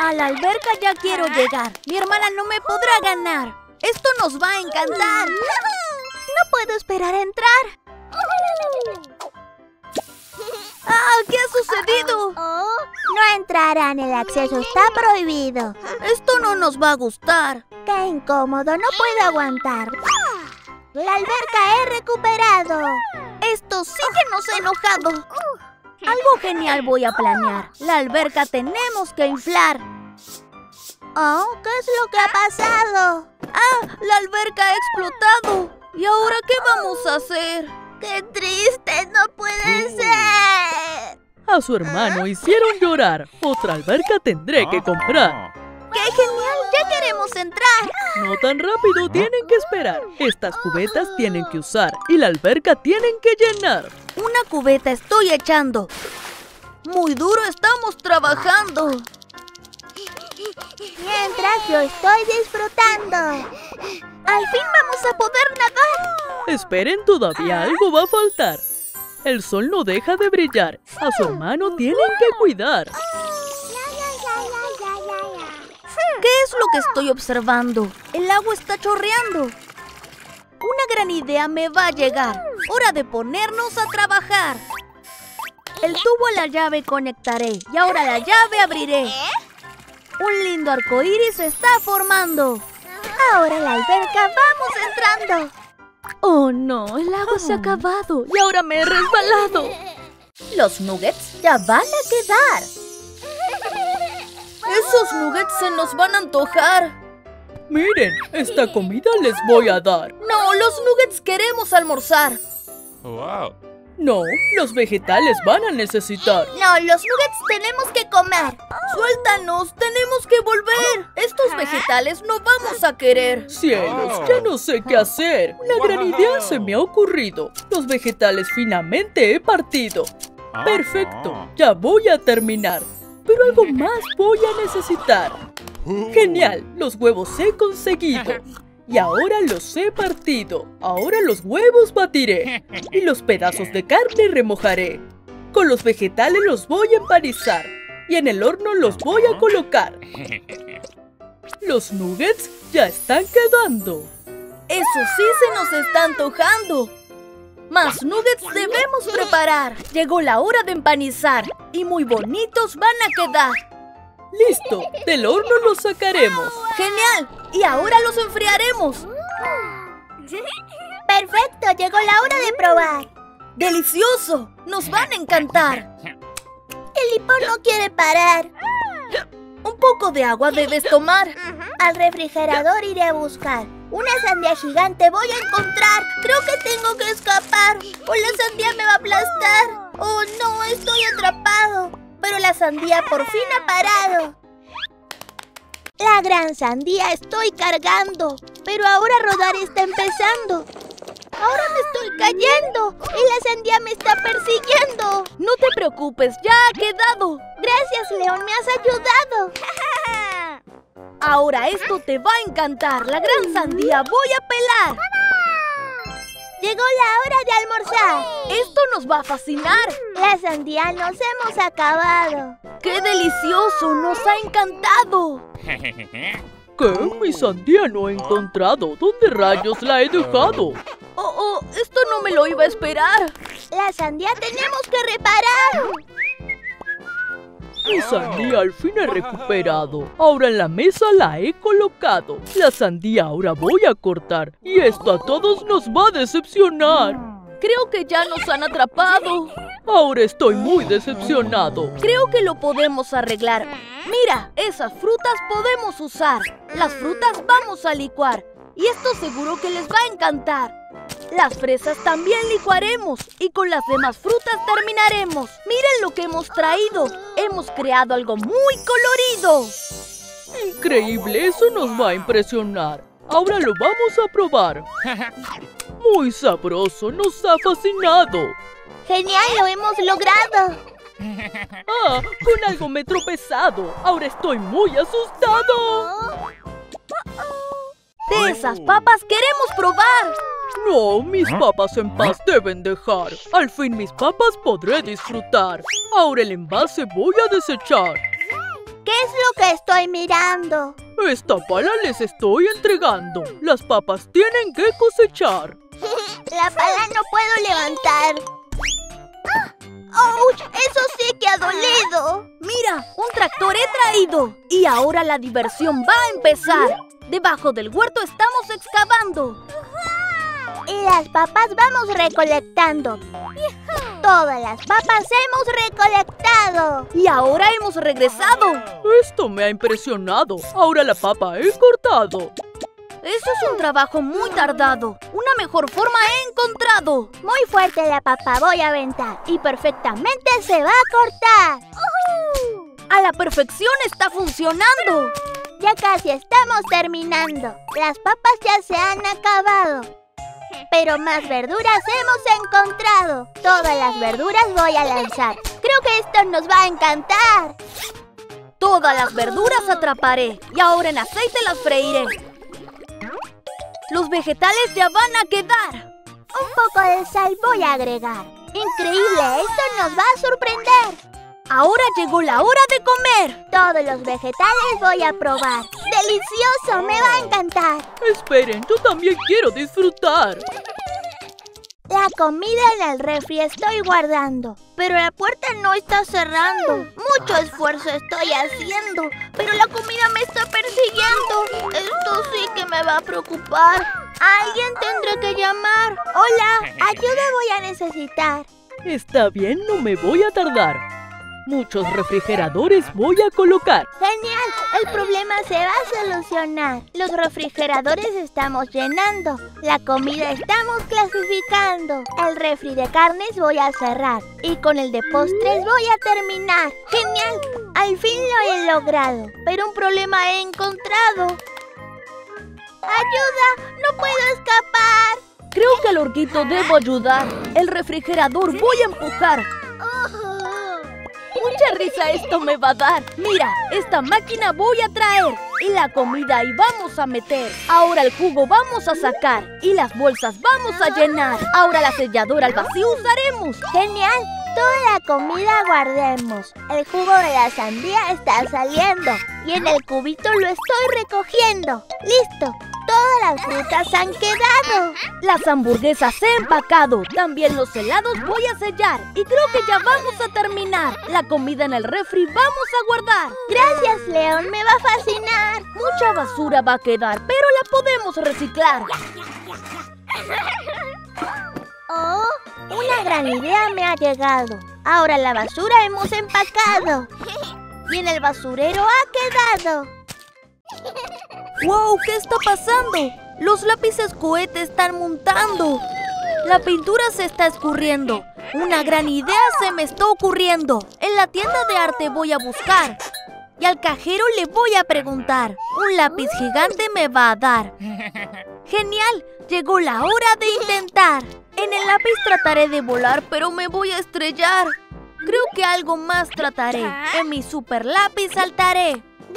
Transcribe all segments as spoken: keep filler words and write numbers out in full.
A la alberca ya quiero llegar. Mi hermana no me podrá ganar. Esto nos va a encantar. No puedo esperar a entrar. ¡Ah! ¿Qué ha sucedido? No entrarán, el acceso está prohibido. Esto no nos va a gustar. ¡Qué incómodo! No puedo aguantar. La alberca he recuperado. Esto sí que nos ha enojado. Algo genial voy a planear. La alberca tenemos que inflar. Oh, ¿qué es lo que ha pasado? ¡Ah! La alberca ha explotado. ¿Y ahora qué vamos a hacer? ¡Qué triste! ¡No puede ser! A su hermano hicieron llorar. Otra alberca tendré que comprar. ¡Qué genial! ¡Ya queremos entrar! No tan rápido, tienen que esperar. Estas cubetas tienen que usar y la alberca tienen que llenar. Una cubeta estoy echando. Muy duro estamos trabajando. Mientras yo estoy disfrutando. ¡Al fin vamos a poder nadar! Esperen, todavía algo va a faltar. El sol no deja de brillar. A su hermano tienen que cuidar. ¿Qué es lo que estoy observando? El agua está chorreando. Una gran idea me va a llegar. Hora de ponernos a trabajar. El tubo a la llave conectaré y ahora la llave abriré. Un lindo arco iris se está formando. Ahora la alberca vamos entrando. Oh no, el agua se ha acabado y ahora me he resbalado. Los nuggets ya van a quedar. Esos nuggets se nos van a antojar. Miren, esta comida les voy a dar. No, los nuggets queremos almorzar. Wow. No, los vegetales van a necesitar. No, los nuggets tenemos que comer. Suéltanos, tenemos que volver. Estos vegetales no vamos a querer. Cielos, ya no sé qué hacer. Una gran idea se me ha ocurrido. Los vegetales finamente he partido. Perfecto, ya voy a terminar. Pero algo más voy a necesitar. Genial, los huevos he conseguido. Y ahora los he partido. Ahora los huevos batiré. Y los pedazos de carne remojaré. Con los vegetales los voy a empanizar. Y en el horno los voy a colocar. Los nuggets ya están quedando. Eso sí se nos está antojando. Más nuggets debemos preparar. Llegó la hora de empanizar. Y muy bonitos van a quedar. ¡Listo! Del horno los sacaremos. ¡Genial! Y ahora los enfriaremos. ¡Perfecto! Llegó la hora de probar. ¡Delicioso! ¡Nos van a encantar! El licor no quiere parar. Un poco de agua debes tomar. Al refrigerador iré a buscar. Una sandía gigante voy a encontrar. Creo que tengo que escapar o la sandía me va a aplastar. Oh no, estoy atrapado. Pero la sandía por fin ha parado. La gran sandía estoy cargando. Pero ahora rodar está empezando. Ahora me estoy cayendo y la sandía me está persiguiendo. No te preocupes, ya ha quedado. Gracias, León, me has ayudado. Ahora esto te va a encantar. La gran sandía voy a pelar. Llegó la hora de almorzar. Esto nos va a fascinar. La sandía nos hemos acabado. ¡Qué delicioso! ¡Nos ha encantado! ¿Qué? Mi sandía no he encontrado. ¿Dónde rayos la he dejado? Oh, oh, esto no me lo iba a esperar. La sandía tenemos que reparar. Mi sandía al fin he recuperado. Ahora en la mesa la he colocado. La sandía ahora voy a cortar. Y esto a todos nos va a decepcionar. Creo que ya nos han atrapado. Ahora estoy muy decepcionado. Creo que lo podemos arreglar. Mira, esas frutas podemos usar. Las frutas vamos a licuar. Y esto seguro que les va a encantar. Las fresas también licuaremos y con las demás frutas terminaremos. Miren lo que hemos traído. Hemos creado algo muy colorido. Increíble, eso nos va a impresionar. Ahora lo vamos a probar. Muy sabroso, nos ha fascinado. ¡Genial, lo hemos logrado! Ah, con algo me he tropezado. Ahora estoy muy asustado. De esas papas queremos probar. No, mis papas en paz deben dejar. Al fin mis papas podré disfrutar. Ahora el envase voy a desechar. ¿Qué es lo que estoy mirando? Esta pala les estoy entregando. Las papas tienen que cosechar. La pala no puedo levantar. ¡Ouch! ¡Eso sí que ha dolido! Mira, un tractor he traído. Y ahora la diversión va a empezar. Debajo del huerto estamos excavando. Y las papas vamos recolectando. Todas las papas hemos recolectado. Y ahora hemos regresado. Esto me ha impresionado. Ahora la papa he cortado. Eso es un trabajo muy tardado. Una mejor forma he encontrado. Muy fuerte la papa voy a aventar. Y perfectamente se va a cortar. A la perfección está funcionando. Ya casi estamos terminando. Las papas ya se han acabado. Pero más verduras hemos encontrado. Todas las verduras voy a lanzar. Creo que esto nos va a encantar. Todas las verduras atraparé. Y ahora en aceite las freiré. Los vegetales ya van a quedar. Un poco de sal voy a agregar. Increíble, esto nos va a sorprender. Ahora llegó la hora de comer. Todos los vegetales voy a probar. ¡Delicioso! ¡Me va a encantar! Esperen, yo también quiero disfrutar. La comida en el refri estoy guardando, pero la puerta no está cerrando. Mucho esfuerzo estoy haciendo, pero la comida me está persiguiendo. Esto sí que me va a preocupar. A alguien tendré que llamar. Hola, ayuda voy a necesitar. Está bien, no me voy a tardar. Muchos refrigeradores voy a colocar. ¡Genial! El problema se va a solucionar. Los refrigeradores estamos llenando. La comida estamos clasificando. El refri de carnes voy a cerrar. Y con el de postres voy a terminar. ¡Genial! Al fin lo he logrado. Pero un problema he encontrado. ¡Ayuda! ¡No puedo escapar! Creo que al horquito debo ayudar. El refrigerador voy a empujar. Mucha risa esto me va a dar. Mira, esta máquina voy a traer. Y la comida ahí vamos a meter. Ahora el jugo vamos a sacar. Y las bolsas vamos a llenar. Ahora la selladora al vacío usaremos. ¡Genial! Toda la comida guardemos. El jugo de la sandía está saliendo. Y en el cubito lo estoy recogiendo. ¡Listo! Todas las frutas han quedado. Las hamburguesas he empacado. También los helados voy a sellar. Y creo que ya vamos a terminar. La comida en el refri vamos a guardar. Gracias, León. Me va a fascinar. Mucha basura va a quedar, pero la podemos reciclar. Oh, una gran idea me ha llegado. Ahora la basura hemos empacado. Y en el basurero ha quedado. ¡Wow! ¿Qué está pasando? Los lápices cohete están montando. La pintura se está escurriendo. Una gran idea se me está ocurriendo. En la tienda de arte voy a buscar. Y al cajero le voy a preguntar. Un lápiz gigante me va a dar. ¡Genial! Llegó la hora de intentar. En el lápiz trataré de volar, pero me voy a estrellar. Creo que algo más trataré. En mi super lápiz saltaré.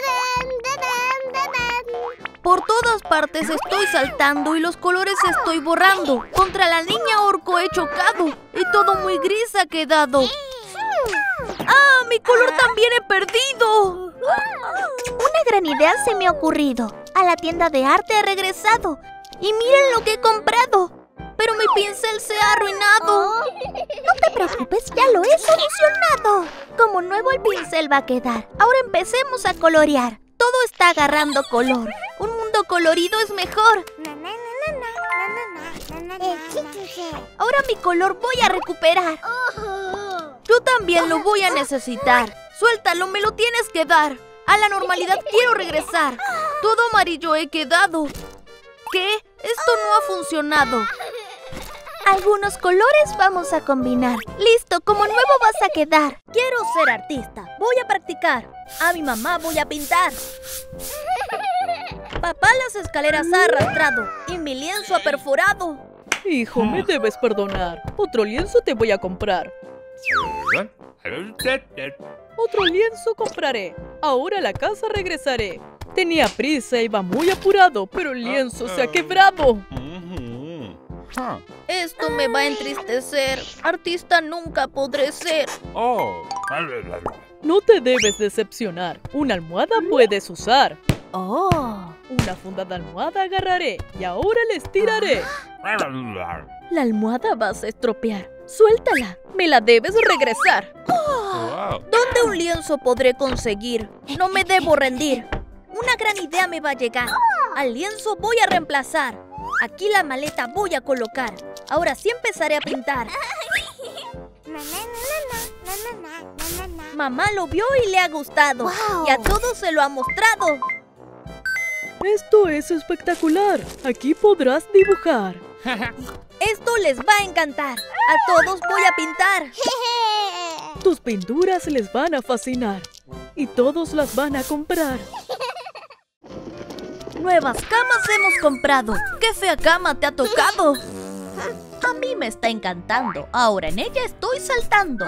Por todas partes estoy saltando y los colores estoy borrando. Contra la niña orco he chocado y todo muy gris ha quedado. ¡Ah! ¡Mi color también he perdido! Una gran idea se me ha ocurrido. A la tienda de arte he regresado. Y miren lo que he comprado. Pero mi pincel se ha arruinado. No te preocupes, ya lo he solucionado. Como nuevo el pincel va a quedar. Ahora empecemos a colorear. Todo está agarrando color. Un mundo colorido es mejor. Ahora mi color voy a recuperar. Yo también lo voy a necesitar. Suéltalo, me lo tienes que dar. A la normalidad quiero regresar. Todo amarillo he quedado. ¿Qué? Esto no ha funcionado. Algunos colores vamos a combinar. Listo, como nuevo vas a quedar. Quiero ser artista. Voy a practicar. A mi mamá voy a pintar. Papá las escaleras ha arrastrado y mi lienzo ha perforado. Hijo, me debes perdonar. Otro lienzo te voy a comprar. Otro lienzo compraré. Ahora a la casa regresaré. Tenía prisa, iba muy apurado, pero el lienzo se ha quebrado. Esto me va a entristecer. Artista nunca podré ser. Oh. No te debes decepcionar. Una almohada puedes usar. ¡Oh! Una funda de almohada agarraré y ahora les tiraré. La almohada vas a estropear. Suéltala. Me la debes regresar. ¿Dónde un lienzo podré conseguir? No me debo rendir. Una gran idea me va a llegar. Al lienzo voy a reemplazar. Aquí la maleta voy a colocar. Ahora sí empezaré a pintar. Mamá lo vio y le ha gustado. Wow. Y a todos se lo ha mostrado. Esto es espectacular. Aquí podrás dibujar. Esto les va a encantar. A todos voy a pintar. Tus pinturas les van a fascinar. Y todos las van a comprar. Nuevas camas hemos comprado. ¡Qué fea cama te ha tocado! A mí me está encantando. Ahora en ella estoy saltando.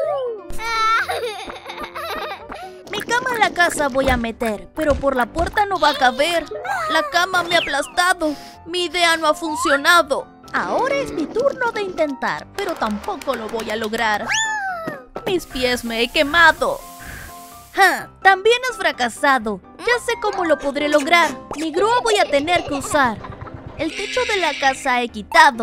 Mi cama en la casa voy a meter, pero por la puerta no va a caber. La cama me ha aplastado. Mi idea no ha funcionado. Ahora es mi turno de intentar, pero tampoco lo voy a lograr. Mis pies me he quemado. ¡Ja! También has fracasado. Ya sé cómo lo podré lograr. Mi grúa voy a tener que usar. El techo de la casa he quitado.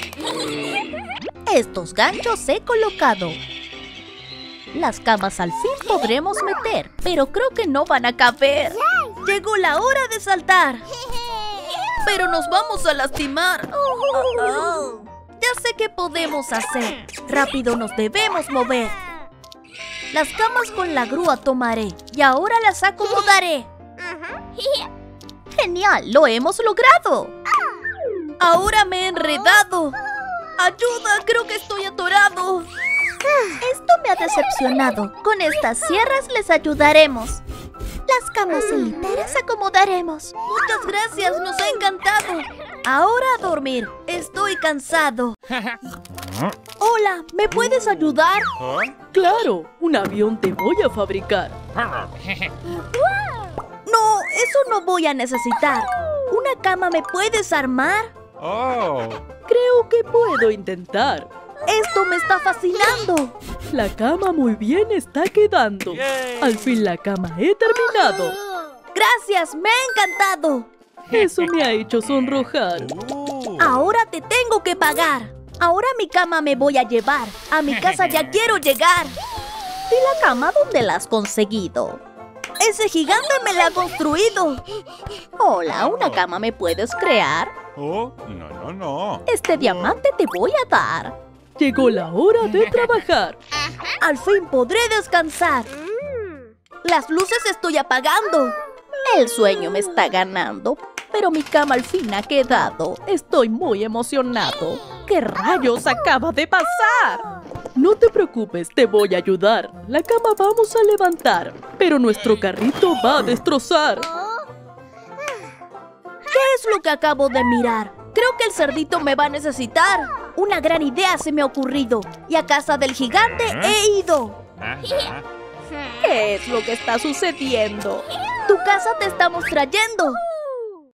Estos ganchos he colocado. Las camas al fin podremos meter, pero creo que no van a caber. Llegó la hora de saltar. Pero nos vamos a lastimar. Oh, ya sé qué podemos hacer. Rápido nos debemos mover. Las camas con la grúa tomaré y ahora las acomodaré. ¡Genial! ¡Lo hemos logrado! Ahora me he enredado. ¡Ayuda! Creo que estoy atorado. Esto me ha decepcionado. Con estas sierras les ayudaremos. Las camas enteras acomodaremos. Muchas gracias, nos ha encantado. Ahora a dormir. Estoy cansado. Hola, ¿me puedes ayudar? Claro, un avión te voy a fabricar. No, eso no voy a necesitar. ¿Una cama me puedes armar? Oh. Creo que puedo intentar. Esto me está fascinando. La cama muy bien está quedando. Yay. Al fin la cama he terminado. Gracias, me ha encantado. Eso me ha hecho sonrojar. Ooh. Ahora te tengo que pagar. Ahora mi cama me voy a llevar. A mi casa ya quiero llegar. ¿Y la cama dónde la has conseguido? Ese gigante me la ha construido. Hola, ¿una cama me puedes crear? Oh, no, no, no. Este diamante te voy a dar. Llegó la hora de trabajar. Al fin podré descansar. Las luces estoy apagando. El sueño me está ganando, pero mi cama al fin ha quedado. Estoy muy emocionado. ¿Qué rayos acaba de pasar? No te preocupes, te voy a ayudar. La cama vamos a levantar, pero nuestro carrito va a destrozar. ¿Qué es lo que acabo de mirar? Creo que el cerdito me va a necesitar. Una gran idea se me ha ocurrido y a casa del gigante he ido. Ajá. ¿Qué es lo que está sucediendo? Tu casa te estamos trayendo.